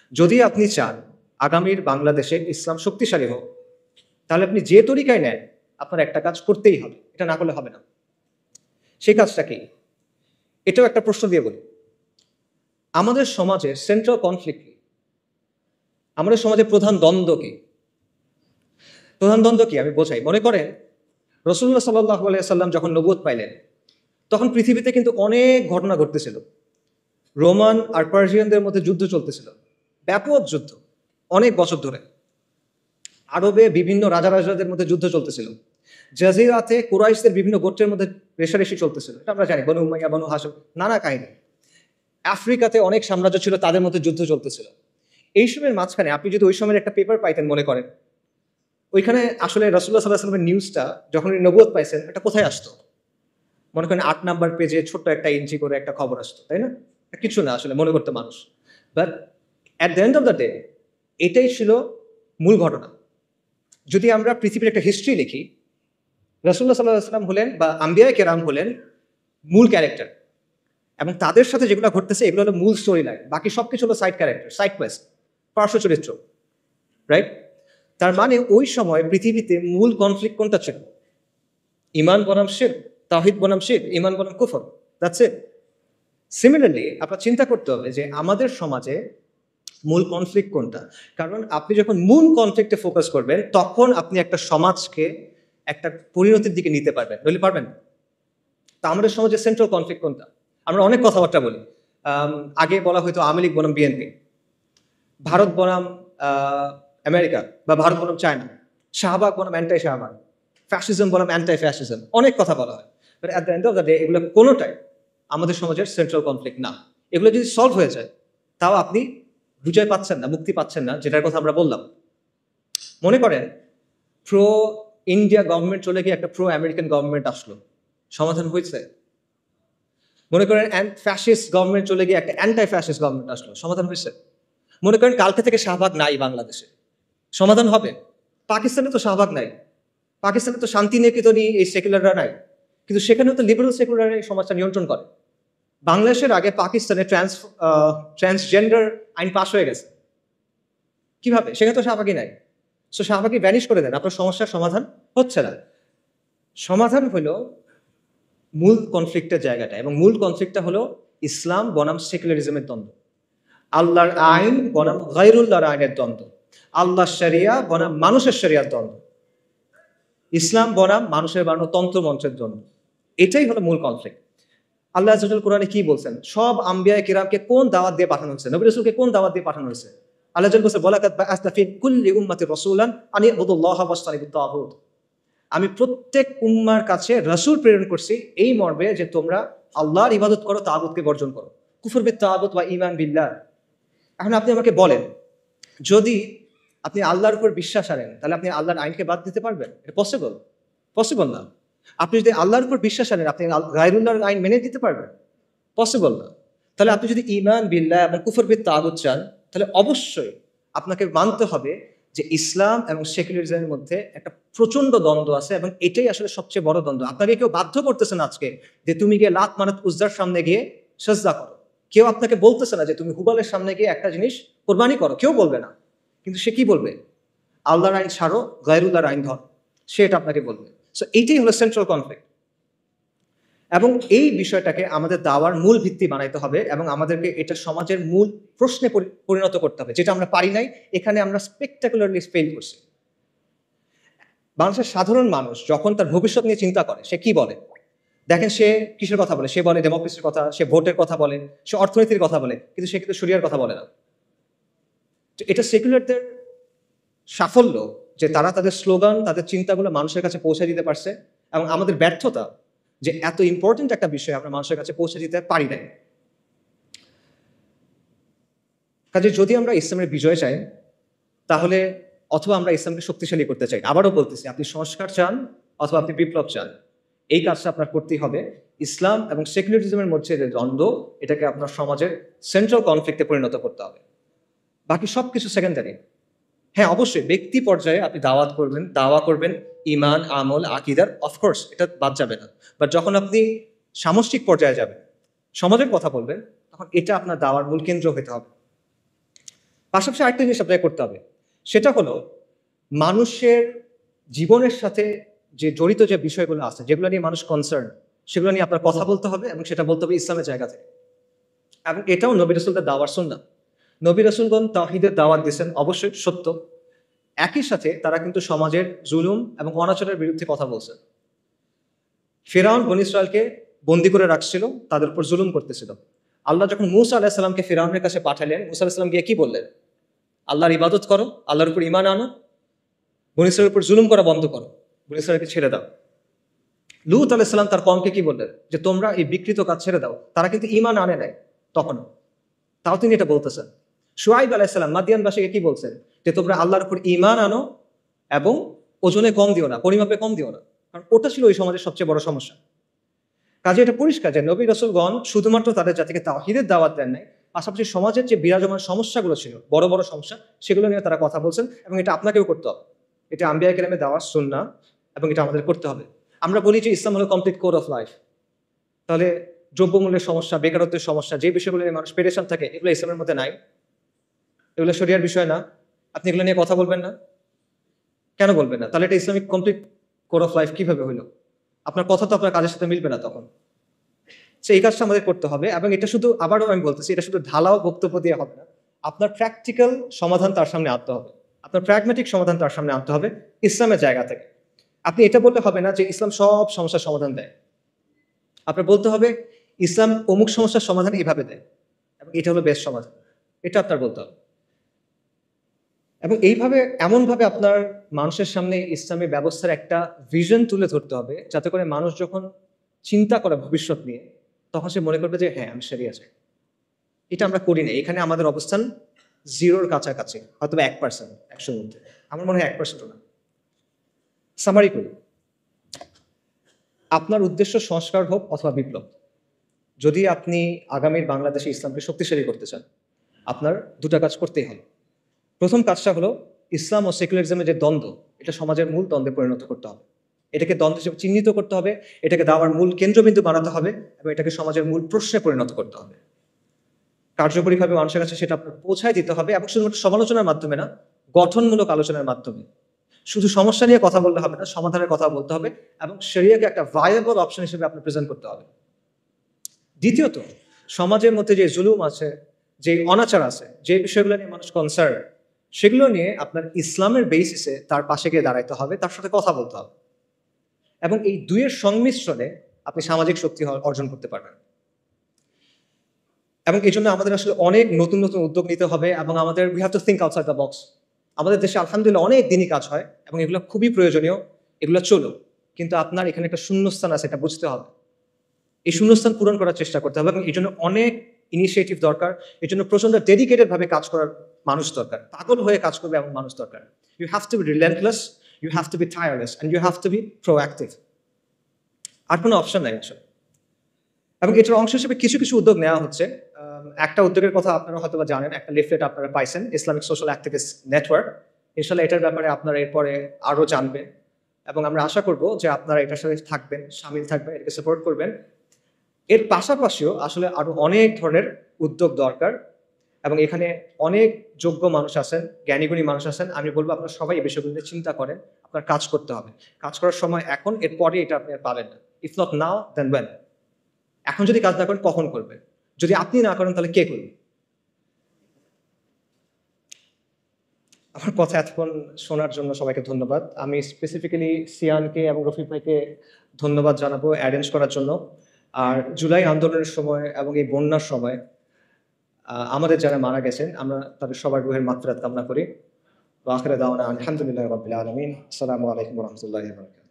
যদি আপনি চান আগামীর বাংলাদেশে ইসলাম শক্তিশালী হোক, তাহলে আপনি যে তরিকায় নেন আপনার একটা কাজ করতেই হবে, এটা না করলে হবে না। সেই কাজটা কি? এটাও একটা প্রশ্ন দিয়ে বলি, আমাদের সমাজের সেন্ট্রাল কনফ্লিক্ট কি? আমাদের সমাজের প্রধান দ্বন্দ্ব কি? প্রধান দ্বন্দ্ব কি আমি বোঝাই। মনে করেন রাসূলুল্লাহ সাল্লাল্লাহু আলাইহি সাল্লাম যখন নবুয়ত পাইলেন, তখন পৃথিবীতে কিন্তু অনেক ঘটনা ঘটতেছিল। রোমান আর পার্সিয়ানদের মধ্যে যুদ্ধ চলতেছিল, ব্যাপক যুদ্ধ, অনেক বছর ধরে। আরবে বিভিন্ন রাজাদের মধ্যে যুদ্ধ চলতেছিল। জাজিরাতে কুরাইশদের বিভিন্ন গোত্রের মধ্যে রেষারেষি চলতেছিল, এটা আমরা জানি, বনু উমাইয়া, বনু হাশিম, নানা কাহিনী। আফ্রিকাতে অনেক সাম্রাজ্য ছিল, তাদের মধ্যে যুদ্ধ চলতেছিল। এই সময়ের মাঝখানে আপনি যদি ওই সময়ের একটা পেপার পাইতেন, মনে করেন ওইখানে আসলে রাসূলুল্লাহ সাল্লাল্লাহু আলাইহি ওয়াসাল্লামের নিউজটা যখন উনি নবুয়ত পাইছেন, এটা কোথায় আসতো? মনে করেন ৮ নাম্বার পেজে ছোট্ট একটা ইঞ্চি করে একটা খবর আসতো, তাই না? কিছু না আসলে মনে করতে মানুষ, but at the end of the day এটাই ছিল মূল ঘটনা। যদি আমরা পৃথিবীর একটা হিস্ট্রি লিখি, রাসূলুল্লাহ সাল্লাল্লাহু আলাইহি ওয়াসাল্লাম হলেন বা আম্বিয়ায়ে কেরাম হলেন মূল ক্যারেক্টার, এবং তাদের সাথে যেগুলো ঘটতেছে এগুলো হলো মূল স্টোরি লাইন, বাকি সবকিছু হলো সাইড ক্যারেক্টার, সাইড কোয়েস্ট, পার্শ্ব চরিত্র, রাইট? তার মানে ওই সময় পৃথিবীতে মূল কনফ্লিক্ট কোনটা ছিল? ইমান বনাম শিরক, তাওহীদ বনাম শিরক, ইমান বনাম কুফর, দ্যাটস ইট। সিমিলারলি আপনার চিন্তা করতে হবে যে আমাদের সমাজে মূল কনফ্লিক্ট কোনটা। কারণ আপনি যখন মূল কনফ্লিক্টে ফোকাস করবেন, তখন আপনি একটা সমাজকে একটা পরিণতির দিকে নিতে পারবেন, নইলে পারবেন না। তা আমাদের সমাজে সেন্ট্রাল কনফ্লিক্ট কোনটা? আমরা অনেক কথাবার্তা বলি। আগে বলা হয়তো আওয়ামী লীগ বনাম বিএনপি, ভারত বনাম আমেরিকা, বা ভারত বনাম চায়না, শাহবাগ বনাম অ্যান্টাই শাহবাগ, ফ্যাসিজম বনাম অ্যান্টাই ফ্যাসিজম, অনেক কথা বলা হয়। But at the end of the day এগুলো কোনোটাই আমাদের সমাজের সেন্ট্রাল কনফ্লিক্ট না। এগুলো যদি সলভ হয়ে যায়, তাও আপনি বিজয় পাচ্ছেন না, মুক্তি পাচ্ছেন না, যেটার কথা আমরা বললাম। মনে করেন প্রো ইন্ডিয়া গভর্নমেন্ট চলে গিয়ে একটা প্রো আমেরিকান গভর্নমেন্ট আসলো, সমাধান হয়েছে? মনে করেন ফ্যাসিস্ট গভর্নমেন্ট চলে গিয়ে একটা অ্যান্টাই ফ্যাসিস্ট গভর্নমেন্ট আসলো, সমাধান হয়েছে? মনে করেন কালকে থেকে শাহবাগ নাই বাংলাদেশে, সমাধান হবে? পাকিস্তানে তো শাহবাগ নাই, পাকিস্তানে তো শান্তি নিকেতনই এই সেকুলাররা নাই, কিন্তু সেখানেও তো লিবারেল সেকুলার এই সমাজটা নিয়ন্ত্রণ করে। বাংলাদেশের আগে পাকিস্তানে ট্রান্সজেন্ডার আইন পাশ হয়ে গেছে, কিভাবে? সেখানে তো শাহবাগই নাই। সো শাহবাগই ভ্যানিশ করে দেন, আপনার সমস্যার সমাধান হচ্ছে না। সমাধান হলো মূল কনফ্লিক্টের জায়গাটা, এবং মূল কনফ্লিক্টটা হলো ইসলাম বনাম সেকুলারিজমের দ্বন্দ্ব, আল্লাহর আইন বনাম গায়রুল্লাহর আইনের দ্বন্দ্ব, আল্লাহর শরিয়া বনাম মানুষের শরিয়ার দ্বন্দ্ব, ইসলাম বনাম মানুষের বানানো তন্ত্রমন্ত্রের দ্বন্দ্ব। এটাই হলো মূল কনফ্লিক্ট। আল্লাহ আযজা ওয়া জাল্লা কোরআনে কি বলছেন? সব আম্বিয়া কিরামকে কোন দাওয়াত দিয়ে পাঠানো হয়েছে? নবী রাসূলকে কোন দাওয়াত দিয়ে পাঠানো হয়েছে? আল্লাহ আযজা ওয়া জাল্লা বলছে, ওয়ালাকাদ বাআসনা ফি কুল্লি উম্মাতির রাসূলান আন ইবুদুল্লাহা ওয়াজতানিবুত তাগুত। আমি প্রত্যেক উম্মার কাছে রাসূল প্রেরণ করছি এই মর্মে যে তোমরা আল্লাহর ইবাদত করো, তাগুতকে বর্জন করো। কুফর বিত তাগুত ওয়া ঈমান বিল্লাহ। এখন আপনি আমাকে বলেন, যদি আপনি আল্লাহর উপর বিশ্বাস আনেন, তাহলে আপনি আল্লাহর আইনকে বাদ দিতে পারবেন? এটা পসিবল? পসিবল না। আপনি যদি আল্লাহর উপর বিশ্বাস আনেন, আপনি গায়রুল্লাহর আইন মেনে দিতে পারবেন? পসিবল না। তাহলে আপনি যদি ঈমান বিল্লাহ এবং কুফর বিত তাগুত চান, তাহলে অবশ্যই আপনাকে মানতে হবে যে ইসলাম এবং সেকুলারিজমের মধ্যে একটা প্রচন্ড দ্বন্দ্ব আছে, এবং এটাই আসলে সবচেয়ে বড় দ্বন্দ্ব। আপনাকে কেউ বাধ্য করতেছে না আজকে যে তুমি গিয়ে লাত মানাত উজ্জার সামনে গিয়ে সাজদা করো। কেউ আপনাকে বলতেছে না যে তুমি হুবালের সামনে গিয়ে একটা জিনিস কোরবানি করো, কেউ বলবে না। কিন্তু সে কি বলবে? আল্লাহর আইন ছাড়ো, গায়রুল্লাহর আইন ধর, সে এটা আপনাকে বলবে। সো এইটাই হলো সেন্ট্রাল কনফ্লিক্ট, এবং এই বিষয়টাকে আমাদের দাওয়ার মূল ভিত্তি বানাইতে হবে, এবং আমাদেরকে এটা সমাজের মূল প্রশ্নে পরিণত করতে হবে, যেটা আমরা পারি নাই। এখানে আমরা স্পেকটাকুলারলি ফেল করছি। বাংলাদেশের সাধারণ মানুষ যখন তার ভবিষ্যৎ নিয়ে চিন্তা করে, সে কি বলে? দেখেন সে কিসের কথা বলে? সে বলে ডেমোক্রেসির কথা, সে ভোটের কথা বলে, সে অর্থনীতির কথা বলে, কিন্তু সে কিন্তু শরিয়ার কথা বলে না। তো এটা সেকুলারদের সাফল্য যে তারা তাদের স্লোগান, তাদের চিন্তাগুলো মানুষের কাছে পৌঁছে দিতে পারছে, এবং আমাদের ব্যর্থতা যে এত ইম্পর্টেন্ট একটা বিষয় আমরা মানুষের কাছে পৌঁছে দিতে পারি নাই। কাজে যদি আমরা ইসলামের বিজয় চাই, তাহলে অথবা আমরা ইসলামকে শক্তিশালী করতে চাই, আবারও বলতেছি, আপনি সংস্কার চান অথবা আপনি বিপ্লব চান, এই কাজটা আপনার করতেই হবে। ইসলাম এবং সেকুলারিজমের মধ্যে যে দ্বন্দ্ব, এটাকে আপনার সমাজের সেন্ট্রাল কনফ্লিক্টে পরিণত করতে হবে। বাকি সব কিছু সেকেন্ডারি। হ্যাঁ, অবশ্যই ব্যক্তি পর্যায়ে আপনি দাওয়া করবেন ইমান, আমল, আকীদার, অফকোর্স এটা বাদ যাবে না। বাট যখন আপনি সামষ্টিক পর্যায়ে যাবেন, সমাজের কথা বলবেন, তখন এটা আপনার দাওয়ার মূল কেন্দ্র হতে হবে। পাশাপাশি আরেকটা জিনিস আপনাকে করতে হবে, সেটা হলো মানুষের জীবনের সাথে যে জড়িত যে বিষয়গুলো আছে, যেগুলো নিয়ে মানুষ কনসার্ন, সেগুলো নিয়ে আপনার কথা বলতে হবে, এবং সেটা বলতে হবে ইসলামের জায়গা থেকে। এবং এটাও নবী রাসূলদের দাওয়ার সুন্নাহ। নবী রাসূলগণ তাওহীদের দাওয়াত দিয়েছেন, অবশ্যই সত্য। একই সাথে তারা কিন্তু সমাজের জুলুম এবং অনাচারের বিরুদ্ধে কথা বলছেন। ফিরআউন বনী ইসরায়েলকে বন্দী করে রাখছিল, তাদের উপর জুলুম করতেছিল। আল্লাহ যখন মূসা আলাইহিস সালামকে ফিরআউনের কাছে পাঠালেন, মূসা আলাইহিস সালাম গিয়ে কি বললেন? আল্লাহর ইবাদত করো, আল্লাহর উপর ঈমান আনো, বনী ইসরায়েলের উপর জুলুম করা বন্ধ করো, বনী ইসরায়েলকে ছেড়ে দাও। লূত আলাইহিস সালাম তার কওমকে কি বললেন? যে তোমরা এই বিকৃত কাজ ছেড়ে দাও। তারা কিন্তু ঈমান আনে নাই তখনও, তাও তিনি এটা বলতেছেন। শুআইব আলাইহিস সালাম মাদিয়ানবাসীকে কি বলছেন? যে তোমরা আল্লাহর উপর ঈমান আনো এবং ওজনে কম দিও না, পরিমাপে কম দিও না। কারণ ওটা ছিল ওই সমাজের সবচেয়ে বড় সমস্যা। কাজে এটা পরিষ্কার যে নবী রাসূলগণ শুধুমাত্র তাদের জাতিকে তাওহীদের দাওয়াত দেন নাই, পাশাপাশি সমাজের যে বিরাজমান সমস্যাগুলো ছিল, বড় বড় সমস্যা, সেগুলো নিয়ে তারা কথা বলছেন, এবং এটা আপনাকেও করতে হবে। এটা আম্বিয়া কেরামের দাওয়াত সুন্নাহ, এবং এটা আমাদের করতে হবে। আমরা বলি যে ইসলাম হলো কমপ্লিট কোড অফ লাইফ। তাহলে দ্রব্যমূল্যের সমস্যা, বেকারত্বের সমস্যা, যে বিষয়গুলো নিয়ে মানুষ পেরেশান থাকে, এগুলো ইসলামের মধ্যে নাই, এগুলো শরিয়ার বিষয় না। আপনি এগুলো নিয়ে কথা বলবেন না? কেন বলবেন না? তাহলে এটা Islamic complete code of life কিভাবে হইলো? আপনার কথা তো আপনার কাজের সাথে মিলবে না তখন। এই কাজটা আমাদের করতে হবে, এবং এটা শুধু, আবারও আমি বলতেছি, এটা শুধু ঢালাও বক্তব্য দিয়ে হবে না। আপনার প্র্যাকটিক্যাল সমাধান তার সামনে আনতে হবে, আপনার প্র্যাগম্যাটিক সমাধান তার সামনে আনতে হবে ইসলামের জায়গা থেকে। আপনি এটা বললে হবে না যে ইসলাম সব সমস্যার সমাধান দেয়। আপনার বলতে হবে ইসলাম অমুক সমস্যার সমাধান এইভাবে দেয়, এবং এটা হলো বেস্ট সমাধান, এটা আপনার বলতে হবে। এবং এইভাবে, এমনভাবে আপনার মানুষের সামনে ইসলামী ব্যবস্থার একটা ভিশন তুলে ধরতে হবে, যাতে করে মানুষ যখন চিন্তা করে ভবিষ্যৎ নিয়ে, তখন সে মনে করবে যে হ্যাঁ, আমি শরিয়া চাই। এটা আমরা করি না। এখানে আমাদের অবস্থান জিরোর কাছাকাছি, হয়তো 1%, 100-র মধ্যে। আমার মনে হয় 1%ও না। সামারি করি, আপনার উদ্দেশ্য সংস্কার হোক অথবা বিপ্লব, যদি আপনি আগামীর বাংলাদেশে ইসলামকে শক্তিশালী করতে চান, আপনার দুটা কাজ করতেই হবে। প্রথম কাজটা হলো ইসলাম ও সেকুলারিজমের যে দ্বন্দ্ব, এটা সমাজের মূল দ্বন্দ্বে পরিণত করতে হবে। এটাকে দ্বন্দ্ব হিসেবে চিহ্নিত করতে হবে, এটাকে দাওয়ার মূল কেন্দ্রবিন্দু বানাতে হবে, এবং এটাকে সমাজের মূল প্রশ্নে পরিণত করতে হবে। কার্যকরীভাবে মানুষের কাছে সেটা আপনার পৌঁছায় দিতে হবে, এবং শুধুমাত্র সমালোচনার মাধ্যমে না, গঠনমূলক আলোচনার মাধ্যমে। শুধু সমস্যা নিয়ে কথা বললে হবে না, সমাধানের কথা বলতে হবে, এবং শরিয়াকে একটা ভায়াবল অপশন হিসেবে আপনি প্রেজেন্ট করতে হবে। দ্বিতীয়ত, সমাজের মধ্যে যে জুলুম আছে, যে অনাচার আছে, যে বিষয়গুলো নিয়ে মানুষ কনসার্ন, সেগুলো নিয়ে আপনার ইসলামের বেসিসে তার পাশে গিয়ে দাঁড়াইতে হবে, তার সাথে কথা বলতে হবে, এবং এই দুইয়ের সংমিশ্রণে আপনি সামাজিক শক্তি অর্জন করতে পারবেন। এবং এই জন্য আমাদের আসলে অনেক নতুন নতুন উদ্যোগ নিতে হবে, এবং আমাদের we have to think outside the box. আমাদের দেশে আলহামদুলিল্লাহ অনেক দিনই কাজ হয়, এবং এগুলো খুবই প্রয়োজনীয়, এগুলো চলুক। কিন্তু আপনার এখানে একটা শূন্যস্থান আছে, এটা বুঝতে হবে। এই শূন্যস্থান পূরণ করার চেষ্টা করতে হবে, এবং এই জন্য অনেক ইনিশিয়েটিভ দরকার। এই জন্য প্রচন্ড ডেডিকেটেড ভাবে কাজ করার মানুষ দরকার, পাগল হয়ে কাজ করবে এমন মানুষ দরকার। You have to be relentless, you have to be tireless, and you have to be proactive. আর কোনো অপশন নাই আসলে। এবং এটার অংশ হিসেবে কিছু কিছু উদ্যোগ নেওয়া হচ্ছে। একটা উদ্যোগের কথা আপনারা হয়তো বা জানেন, একটা লিফলেট আপনারা পাইছেন, ইসলামিক সোশ্যাল অ্যাক্টিভিস্ট নেটওয়ার্ক। ইনশাল্লাহ এটার ব্যাপারে আপনারা এরপরে আরও জানবেন, এবং আমরা আশা করব যে আপনারা এটার সাথে থাকবেন, সামিল থাকবেন, এটাকে সাপোর্ট করবেন। এর পাশাপাশিও আসলে আরো অনেক ধরনের উদ্যোগ দরকার, এবং এখানে অনেক যোগ্য মানুষ আছেন, জ্ঞানীগুণী মানুষ আছেন। আমি বলবো আপনারা সবাই এই বিষয়গুলো নিয়ে চিন্তা করেন, আপনার কাজ করতে হবে। কাজ করার সময় এখন, এরপরে এটা আপনি আর পাবেন না। If not now then when. এখন যদি কাজ না করেন কখন করবেন? যদি আপনি না করেন তাহলে কে করবে? আমার কথা এতক্ষণ শোনার জন্য সবাইকে ধন্যবাদ। আমি স্পেসিফিক্যালি সিয়ানকে এবং রফিক ভাইকে ধন্যবাদ জানাবো অ্যারেঞ্জ করার জন্য। আর জুলাই আন্দোলনের সময় এবং এই বন্যার সময় আমাদের যারা মারা গেছেন, আমরা তাদের সবার রুহের মাগফিরাত কামনা করি। ওয়া আখিরু দাওয়ানা আলহামদুলিল্লাহি রাব্বিল আলামিন। আসসালামু আলাইকুম ওয়া রাহমাতুল্লাহি ওয়া বারাকাতুহু।